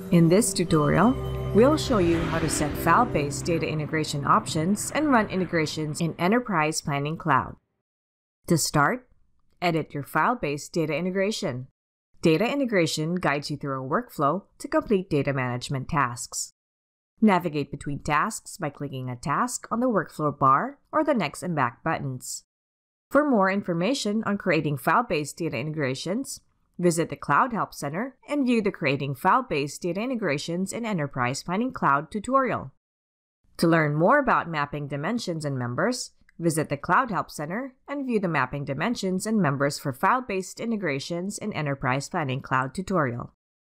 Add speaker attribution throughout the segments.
Speaker 1: In this tutorial, we'll show you how to set file-based data integration options and run integrations in Enterprise Planning Cloud. To start, edit your file-based data integration. Data integration guides you through a workflow to complete data management tasks. Navigate between tasks by clicking a task on the workflow bar or the next and back buttons. For more information on creating file-based data integrations, visit the Cloud Help Center and view the Creating File-Based Data Integrations in Enterprise Planning Cloud tutorial. To learn more about mapping dimensions and members, visit the Cloud Help Center and view the Mapping Dimensions and Members for File-Based Integrations in Enterprise Planning Cloud tutorial.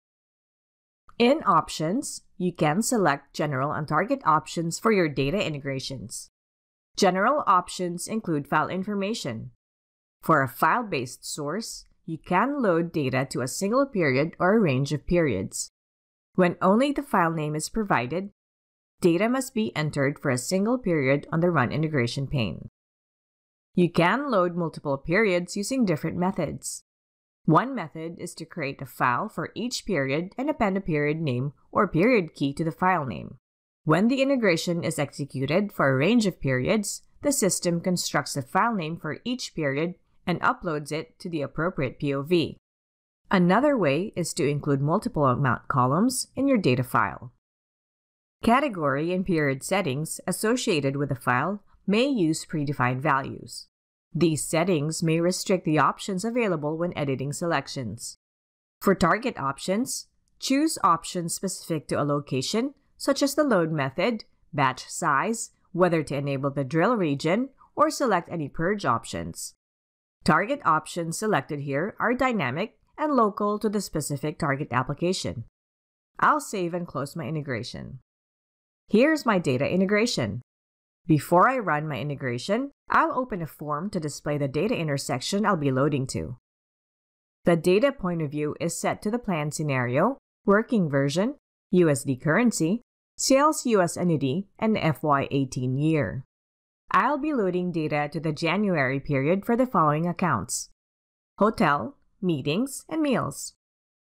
Speaker 1: In Options, you can select General and Target options for your data integrations. General options include file information. For a file-based source, you can load data to a single period or a range of periods. When only the file name is provided, data must be entered for a single period on the Run Integration pane. You can load multiple periods using different methods. One method is to create a file for each period and append a period name or period key to the file name. When the integration is executed for a range of periods, the system constructs a file name for each period and uploads it to the appropriate POV. Another way is to include multiple amount columns in your data file. Category and period settings associated with a file may use predefined values. These settings may restrict the options available when editing selections. For target options, choose options specific to a location, such as the load method, batch size, whether to enable the drill region, or select any purge options. Target options selected here are dynamic and local to the specific target application. I'll save and close my integration. Here's my data integration. Before I run my integration, I'll open a form to display the data intersection I'll be loading to. The data point of view is set to the plan scenario, working version, USD currency, sales US entity, and FY18 year. I'll be loading data to the January period for the following accounts: hotel, meetings, and meals.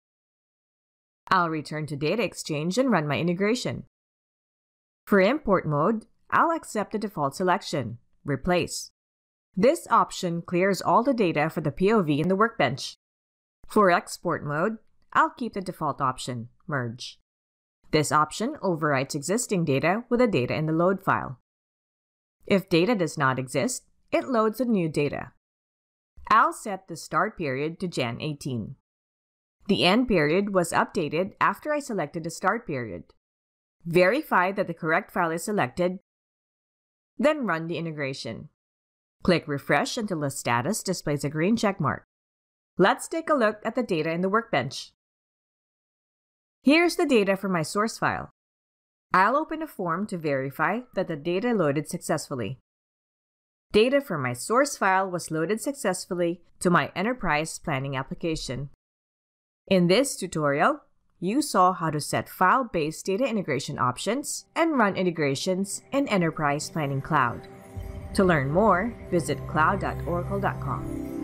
Speaker 1: I'll return to Data Exchange and run my integration. For import mode, I'll accept the default selection, Replace. This option clears all the data for the POV in the workbench. For export mode, I'll keep the default option, Merge. This option overwrites existing data with the data in the load file. If data does not exist, it loads the new data. I'll set the start period to Jan 18. The end period was updated after I selected the start period. Verify that the correct file is selected, then run the integration. Click Refresh until the status displays a green check mark. Let's take a look at the data in the workbench. Here's the data for my source file. I'll open a form to verify that the data loaded successfully. Data from my source file was loaded successfully to my Enterprise Planning application. In this tutorial, you saw how to set file-based data integration options and run integrations in Enterprise Planning Cloud. To learn more, visit cloud.oracle.com.